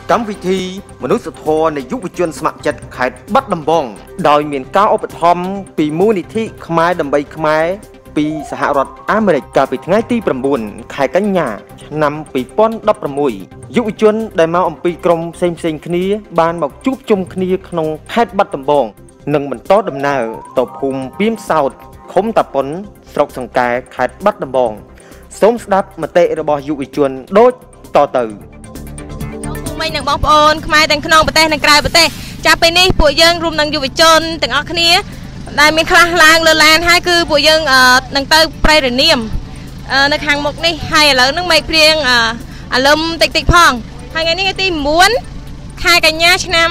កម្មវិធីមនុស្សធម៌នៃយុវជនស្ម័គ្រចិត្តខេត្តបាត់ដំបងដោយមានការឧបត្ថម្ភពីមូលនិធិខ្មែរដើម្បីខ្មែរពីសហរដ្ឋអាមេរិកកាលពីថ្ងៃទី9ខែកញ្ញាឆ្នាំ2016យុវជនដែលមកអំពីក្រុមផ្សេងៗគ្នាបានមកជួបជុំគ្នាក្នុងខេត្តបាត់ដំបងនិងបន្តដំណើរទៅភូមិពីមសោតឃុំតាប៉ុនស្រុកសង្កែខេត្តបាត់ដំបងសូមស្ដាប់មតិរបស់យុវជនដូចតទៅមិញនឹងបងប្អូនខ្មែរទាំងក្នុងប្រទេសនិងក្រៅប្រទេសចាប់ពេលនេះពួកយើងរួមនឹងយុវជនទាំងអស់គ្នាដែលមានខ្លះឡើងលើឡានហើយគឺពួកយើងនឹងទៅប្រៃរនាមនៅខាងមុខនេះហើយឥឡូវនឹងមេឃព្រៀងអាលឹមតិចផងហើយថ្ងៃនេះថ្ងៃទី9ខែកញ្ញាឆ្នាំ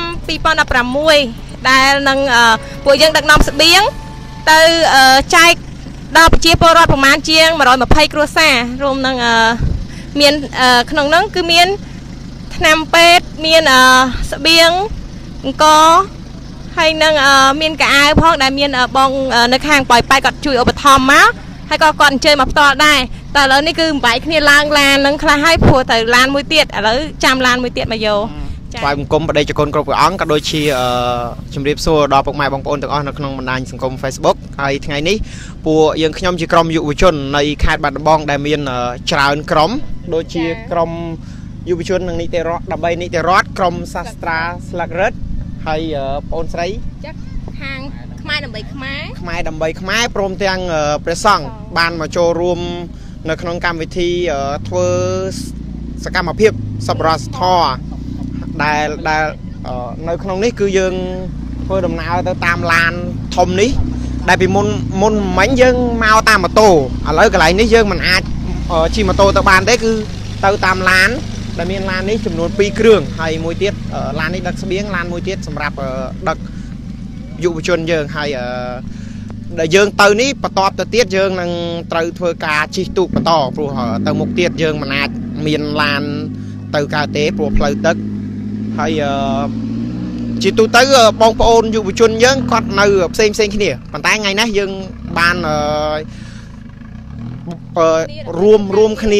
2016ដែលនឹងពួកយើងដឹកនាំស្បៀងទៅចែកដល់ប្រជាពលរដ្ឋប្រមាណជាង120គ្រួសាររួមនឹងមានក្នុងនោះគឺមានថ្នាំពេទ្យមានស្បៀងអង្គហើយនឹងមានកៅអៅផងដែលមានបងនៅខាងប៉ោយប៉ែតគាត់ជួយឧបត្ថម្ភមកហើយក៏គាត់អញ្ជើញមកផ្ទាល់ដែរតែឥឡូវនេះគឺបំបីគ្នាឡើងឡាននឹងខ្លះហើយព្រោះទៅឡានមួយទៀតឥឡូវចាំឡានមួយទៀតមកយកថ្វាយបង្គំបដិជគុណគ្រប់ព្រះអង្គក៏ដូចជាជំរាបសួរដល់ពុកម៉ែបងប្អូនទាំងអស់នៅក្នុងបណ្ដាញសង្គម Facebook ហើយថ្ងៃនេះពួកយើងខ្ញុំជាក្រុមយុវជននៃខេត្តបាត់ដំបងដែលមានច្រើនក្រុមដូចជាក្រុមយុវជននិងនីតិរដ្ឋ13នីតិរដ្ឋក្រុមសាស្ត្រាស្លឹករឹតហើយបងអូនស្រីចាក់ខាងខ្មែរដើម្បីខ្មែរព្រមទាំងព្រះសង្ឃបានមកចូលរួមនៅក្នុងកម្មវិធីធ្វើសកម្មភាពសប្បុរសធម៌ដែលនៅក្នុងនេះគឺយើងធ្វើដំណើរទៅតាមឡានធំនេះដែលពីមុនមិញយើងមកតាមម៉ូតូឥឡូវកន្លែងនេះយើងមិនអាចជិះម៉ូតូទៅបានទេគឺទៅតាមឡានដែលមានឡាននេះចំនួន2គ្រឿងហើយមួយទៀតឡាននេះដឹកស្បៀងឡានមួយទៀតសម្រាប់ដឹកយុវជនយើងហើយដែលយើងទៅនេះបន្ទាប់ទៅទៀតយើងនឹងត្រូវធ្វើការជិះទូកបន្តព្រោះទៅមុខទៀតយើងមិនអាចមានឡានទៅកើតទេព្រោះផ្លូវទឹកហើយជាទូទៅបងប្អូនយុវជនយើងគាត់នៅផ្សេងគ្នាប៉ុន្តែថ្ងៃនេះយើងបានរួមគ្នា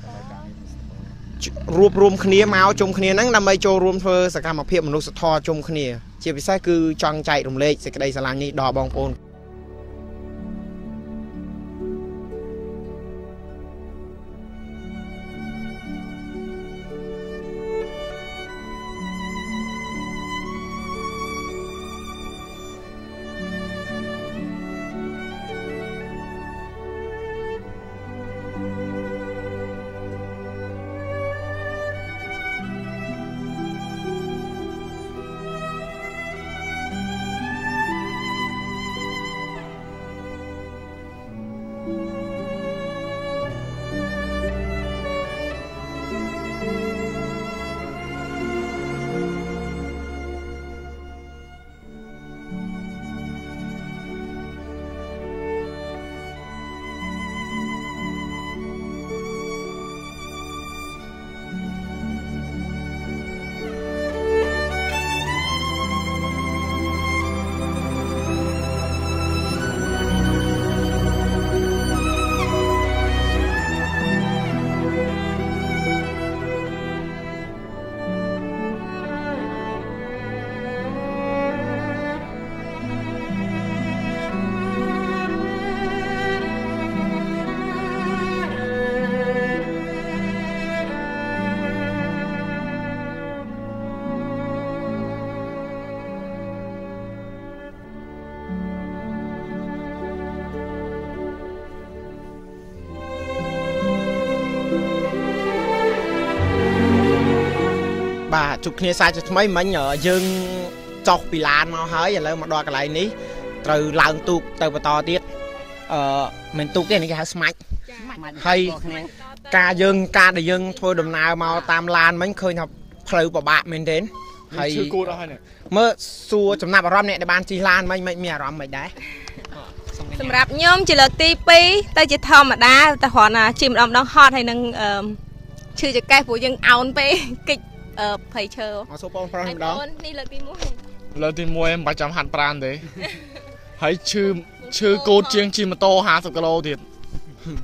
មកជុំគ្នាហ្នឹងដើម្បីចូលរួមធ្វើសកម្មភាពមនុស្សធម៌ជុំគ្នាជាពិសេសគឺចង់ចែករំលែកសេចក្តីស្រឡាញ់នេះដល់បងប្អូនបាទជួបគ្នាសាជាថ្មីមិញយើងចុះពីឡានមកហើយឥឡូវមកដល់កន្លែងនេះត្រូវឡើងទូកទៅបន្តទៀតមិនទូកទេនេះគេហៅស្មាច់ហើយការដែលយើងធ្វើដំណើរមកតាមឡានមិញឃើញថាផ្លូវពិបាកមែនទេហើយឈឺគូតអស់ហើយមើលសួរចំណាប់អារម្មណ៍អ្នកដែលបានជិះឡានមិញមានអារម្មណ៍មិនដែរសម្រាប់ខ្ញុំជាលើកទី2ទៅជាធម្មតាតែគ្រាន់តែជិះម្ដងហត់ហើយនឹងឈឺចង្កេះព្រោះយើងអោនពេកកិច្ចភ័យឈើអសូវបងប្រុសម្ដងនេះលើកទី1 លើកទី1មិនបាច់ចាំហាត់ប្រាណទេហើយឈឺកូតជាងជិះម៉ូតូ50គីឡូទៀត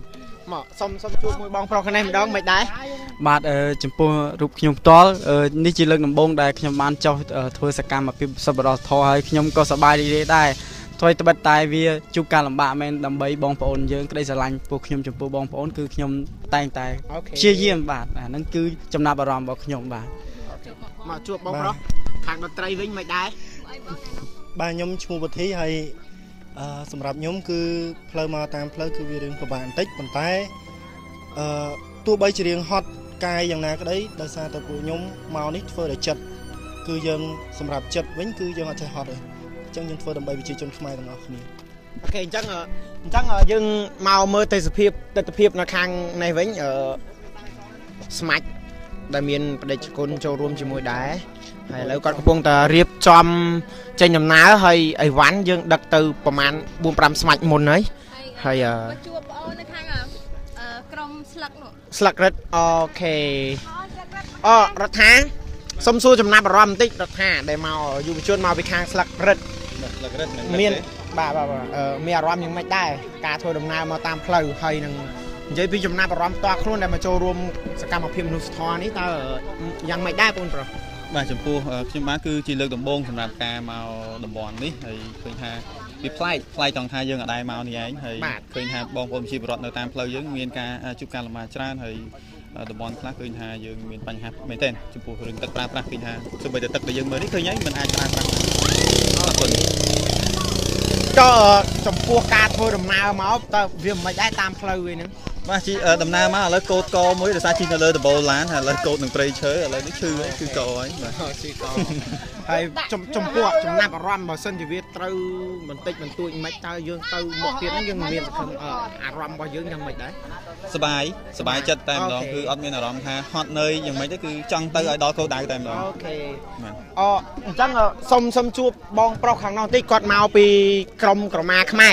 មកសុំជួបមួយបងប្រុសគ្នាម្ដងមិនដែរបាទចំពោះរូបខ្ញុំផ្ទាល់នេះជាលើកដំបូងដែលខ្ញុំបានចុះធ្វើសកម្មភាពសប្បុរសធម៌ហើយខ្ញុំក៏សប្បាយរីករាយដែរថ្មីត្បិតតែវាជួបការលំបាកមែនដើម្បីបងប្អូនយើងក្តីស្រឡាញ់ពួកខ្ញុំចំពោះបងប្អូនគឺខ្ញុំតែងតែព្យាយាមបាទអាហ្នឹងគឺចំណាប់អារម្មណ៍របស់ខ្ញុំបាទមកជួបបងប្រុសខាងតន្ត្រីវិញមិនដែរបាទខ្ញុំឈ្មោះវុធីហើយសម្រាប់ខ្ញុំគឺផ្លូវមកតាមផ្លូវគឺវារឿងពិបាកបន្តិចប៉ុន្តែទោះបីជារៀងហត់កាយយ៉ាងណាក្តីដោយសារតែពួកខ្ញុំមកនេះធ្វើដោយចិត្តគឺយើងសម្រាប់ចិត្តវិញគឺយើងអត់ចេះហត់ទេអញ្ចឹងយើងធ្វើដើម្បីប្រជាជនខ្មែរទាំងអស់គ្នាអូខេអញ្ចឹងយើងមកមើលទស្សនវិជ្ជានៅខាងនេះវិញស្មាច់ដែលមានបដិជគុណចូលរួមជាមួយដែរហើយឥឡូវគាត់កំពុងតែរៀបចំចេញដំណើរហើយអីវ៉ាន់យើងដឹកទៅប្រហែល 4-5 ស្មាច់មុនហើយជួបបងអូននៅខាងក្រុមស្លឹកនោះស្លឹករឹតអូខេរដ្ឋាសុំសួរចំណាប់អារម្មណ៍បន្តិចរដ្ឋាដែលមកយុវជនមកពីខាងស្លឹករឹតមានបាទមានអារម្មណ៍យ៉ាងម៉េចដែរការធ្វើដំណើរមកតាមផ្លូវហើយនឹងនិយាយពីចំណាប់អារម្មណ៍ផ្ទាល់ខ្លួនដែលមកចូលរួមសកម្មភាពមនុស្សធម៌នេះតើយ៉ាងម៉េចដែរបងប្រុសបាទចំពោះខ្ញុំបានគឺជាលើកដំបូងសម្រាប់ការមកតំបន់នេះហើយឃើញថាវាប្លែកចង់ថាយើងអត់ដែរមកនេះឯងហើយឃើញថាបងប្អូនប្រជាពលរដ្ឋនៅតាមផ្លូវយើងមានការជួបការលំបាកច្រើនហើយតំបន់ខ្លះឃើញថាយើងមានបញ្ហាមែនទែនចំពោះរឿងទឹកប្រើប្រាស់ឃើញថាសូម្បីតែទឹកដែលយើងមើលនេះឃើញហើយមិនអាចប្រើប្រាស់អរគុណក៏ចំពោះការធ្វើដំណើរមកតើវាមិនដែរតាមផ្លូវវិញហ្នឹងបាទជីដំណើរមកឥឡូវកោតកមួយដោយសារជីនៅលើដបូលឡានហើយឥឡូវកោតនឹងព្រៃឈើឥឡូវនេះឈឺហើយកោហើយបាទឈឺកោហើយចំពោះចំណាប់អារម្មណ៍បើសិនជាវាត្រូវបន្តិចបន្តួចមិនតើយើងទៅមុខទៀតហ្នឹងយើងមានសង្ឃឹមអារម្មណ៍របស់យើងយ៉ាងម៉េចដែរសប្បាយចិត្តតែម្ដងគឺអត់មានអារម្មណ៍ថាហត់នឿយយ៉ាងម៉េចទេគឺចង់ទៅឲ្យដល់គោលដៅតែម្ដងអូខេអញ្ចឹងសុំជួបបងប្រុសខាងនោះតិចគាត់មកពីក្រុមក្រមាខ្មែរ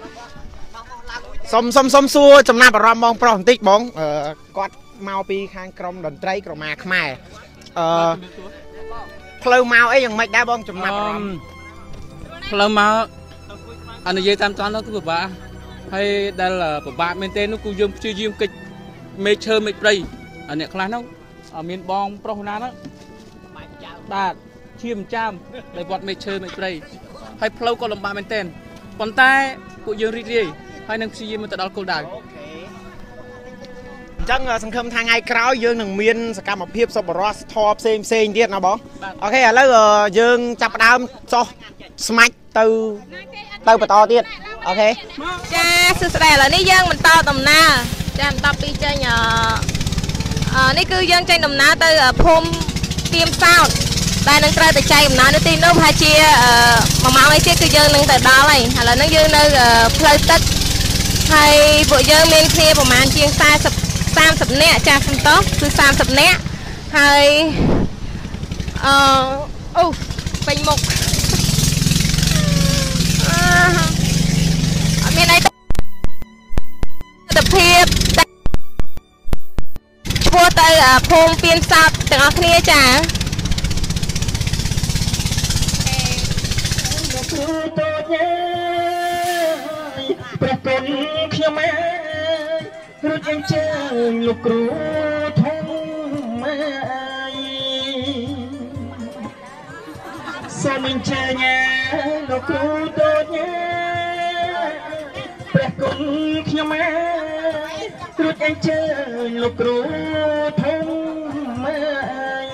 សុំសួរចំណាប់អារម្មណ៍បងប្រុសបន្តិចបងគាត់មកពីខាងក្រុមតន្ត្រីក្រមាខ្មែរផ្លូវមកអីយ៉ាងម៉េចដែរបងចំណាប់អារម្មណ៍ផ្លូវមកអនុញ្ញាតតាមតាន់នោះគឺពិបាកហើយដែលពិបាកមែនទេនោះគឺយើងព្យាយាមកិច្ចមេឈើមេព្រៃអ្នកខ្លះនោះមានបងប្រុសណានោះបាទឈាមចាមដែលវត្តមេឈើមេព្រៃហើយផ្លូវក៏លំបាកមែនទេប៉ុន្តែពួកយើងរីករាយ ហើយនឹងព្យាយាមទៅដល់គោលដៅអញ្ចឹងសង្ឃឹមថាថ្ងៃក្រោយយើងនឹងមានសកម្មភាពសប្បុរសធម៌ផ្សេងទៀតណាបងអូខេឥឡូវយើងចាប់ផ្ដើមចុះស្មាច់ទៅបន្តទៀតអូខេចាសួស្ដីឥឡូវនេះយើងបន្តដំណើរចាបន្ទាប់ពីចេញនេះគឺយើងចេញដំណើរទៅភូមិទៀមសោតដែលនឹងត្រូវទៅចែកដំណើរនៅទីនោះប្រហែលជា1ម៉ោងអីទៀតគឺយើងនឹងទៅដល់ហើយឥឡូវនេះយើងនៅផ្លូវទឹក ហើយពួកយើងមានគ្នាប្រហែលជាង30នាក់ចាស់សំតោះគឺ30នាក់ហើយអូពេញមុខអត់មានអីទៅភាពឈ្មោះទៅភូមិពៀនសោតទាំងអស់គ្នាចាព្រះគុណខ្ញុំអើយរួចអញ្ជើញលោកគ្រូធំអើយសូមអញ្ជើញលោកគ្រូតូចព្រះគុណខ្ញុំអើយរួចអញ្ជើញលោកគ្រូធំអើយ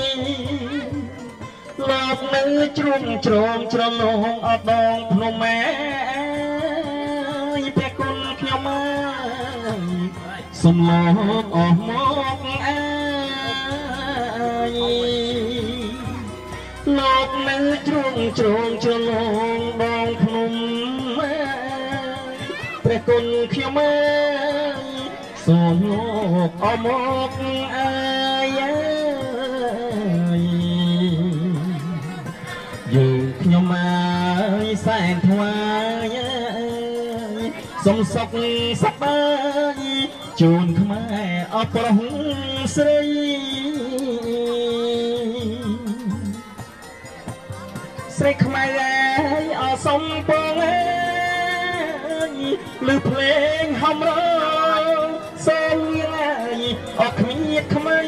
លោកនៅជ្រុំជ្រងច្រឡងអត់ដងភ្នំម៉ែ សំឡងអស់មកអើយលោកនៅជ្រុងជ្រងច្រឡងបងភ្នំព្រះគុណខ្ញុំអើយសូមលោកអស់មកអើយយើងខ្ញុំអើយសែនថ្វាយសុំសុខសប្បាយ ជូនខ្មែរអបប្រុសស្រីស្រីខ្មែរអើយអសុំពងអើយលឺភ្លេងហំរងអត់គ្មានខ្មៃ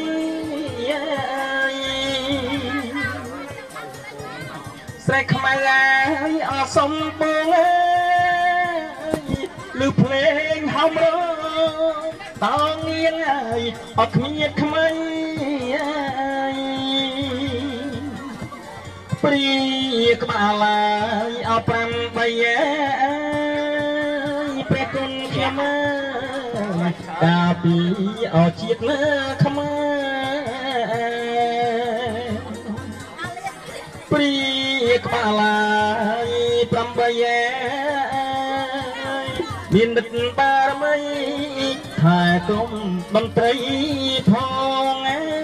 ស្រែកខ្មៅហើយអត់សំបងលឺភ្លេងហោមរតងងៀងហើយអត់គ្មានខ្មៃព្រីក្បាលហើយអត់5 3ព្រះគុណខ្ញុំកាពីអត់ជាតិលើខ្មែរព្រីក្បាលហើយ8មាននិតបារមីថែគុំតន្ត្រីផង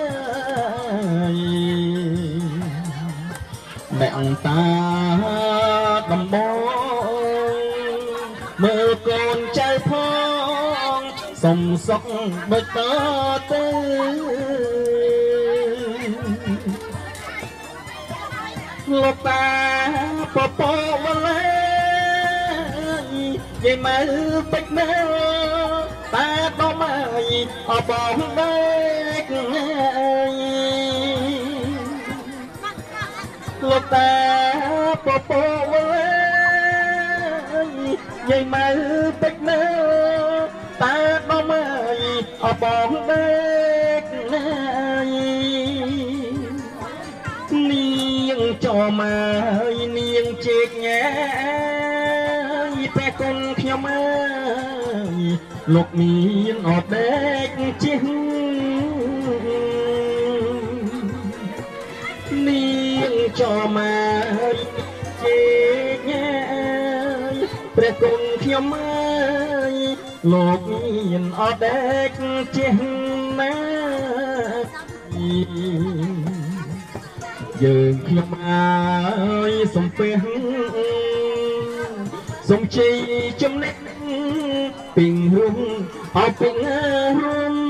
អ្នកតាដំបងមើលកូនចៅផងសុំសុខដូចតទៅលោកតាពពវលេយាយមើលពេចមើលតាដមហើយអបងបែកលោកតាពពវលេយាយមើលពេចមើលតាដមហើយអបងបែកនាងចមកនាងជែកញ៉ាព្រះគុណខ្ញុំអើយលោកមានអត់ដេកជិះនាងចមកជែកញ៉ាព្រះគុណខ្ញុំអើយលោកមានអត់ដេកជិះណាយើងខ្ញុំអើយសំពះសូមជ័យចំណេះពីងរុំអោពីងរុំ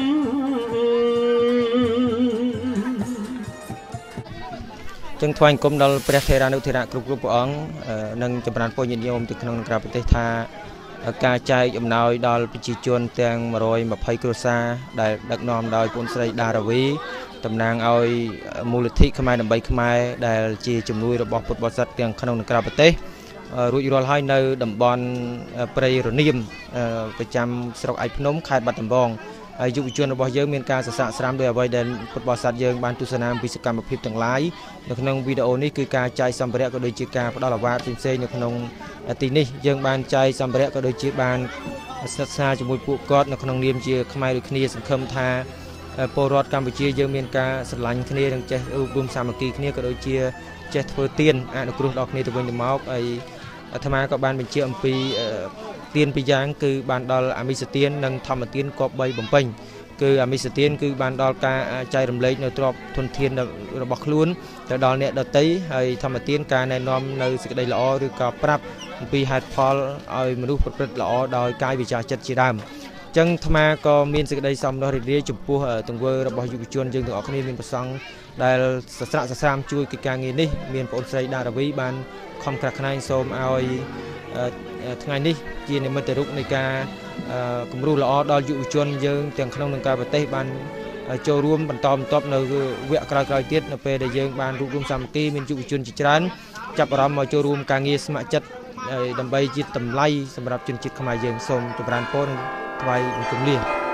ចឹងថ្វាយអង្គមដល់ព្រះថេរានុថេរៈគ្រប់ព្រះអង្គនិងចម្រើនពរញាតិញោមទៅក្នុងក្រៅប្រទេសថាការចែកអំណោយដល់ប្រជាជនទាំង120គ្រួសារដែលដឹកនាំដោយពូនស្រីដារាវីតំណាងឲ្យមូលនិធិខ្មែរដើម្បីខ្មែរដែលជាជំនួយរបស់ពុទ្ធបរិស័ទទាំងក្នុងនិងក្រៅប្រទេសរួចរាល់ហើយនៅតំបន់ព្រៃរនាមប្រចាំស្រុកឯកភ្នំខេត្តបាត់ដំបងហើយយុវជនរបស់យើងមានការសរសើរស្រាមដោយអ្វីដែលពុទ្ធបរិស័ទយើងបានទស្សនាពីសកម្មភាពទាំងឡាយនៅក្នុងវីដេអូនេះគឺការចែកសម្ភារៈក៏ដូចជាការផ្ដល់អាវ៉ាតផ្សេងៗនៅក្នុងទីនេះយើងបានចែកសម្ភារៈក៏ដូចជាបានស្និទ្ធស្នាលជាមួយពួកគាត់នៅក្នុងនាមជាខ្មែរដូចគ្នាសង្ឃឹមថាពលរដ្ឋកម្ពុជាយើងមានការស្រឡាញ់គ្នានិងចេះរួមសាមគ្គីគ្នាក៏ដូចជាចេះធ្វើទានអនុគ្រោះដល់គ្នាទៅវិញទៅមកហើយអាត្មាក៏បានបញ្ជាអំពីទានពីរយ៉ាងគឺបានដល់អាមិសទាននិងធម្មទានគប្បីបំពេញគឺអាមិសទានគឺបានដល់ការចែករំលែកនៅទ្រព្យធនធានរបស់ខ្លួនទៅដល់អ្នកដទៃហើយធម្មទានការណែនាំនៅសេចក្តីល្អឬក៏ប្រាប់អំពីហេតុផលឲ្យមនុស្សប្រព្រឹត្តល្អដោយកាយវិជាចិត្តជាដើមចឹងអាត្មាក៏មានសេចក្តីសំណោះរីករាយចំពោះទង្វើរបស់យុវជនយើងទាំងអស់គ្នាមានប្រសង់ដែលសស្រាក់សស្រាមជួយកិច្ចការងារនេះមានបងស្រីដារាវីបានខំក្រាស់ខ្នែងសូមឲ្យថ្ងៃនេះជានិមិត្តរូបនៃការគំរូល្អដល់យុវជនយើងទាំងក្នុងនិងក្រៅប្រទេសបានចូលរួមបន្តបន្ទាប់នៅវគ្គក្រោយៗទៀតនៅពេលដែលយើងបានរួបរวมសាមគ្គីមានយុវជនជាច្រើនចាប់អារម្មណ៍មកចូលរួមការងារស្ម័គ្រចិត្តដើម្បីជាតម្លៃសម្រាប់ជនជាតិខ្មែរយើងសូមចម្រើនពរនិងថ្វាយបង្គំលា